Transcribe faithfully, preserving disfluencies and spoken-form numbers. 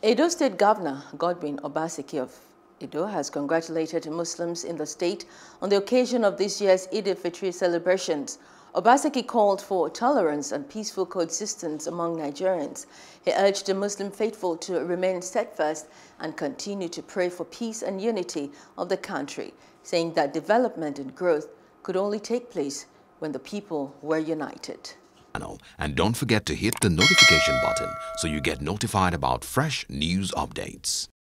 Edo State Governor Godwin Obaseki of Edo has congratulated Muslims in the state on the occasion of this year's Eid al-Fitr celebrations. Obaseki called for tolerance and peaceful coexistence among Nigerians. He urged the Muslim faithful to remain steadfast and continue to pray for peace and unity of the country, saying that development and growth could only take place when the people were united. And don't forget to hit the notification button so you get notified about fresh news updates.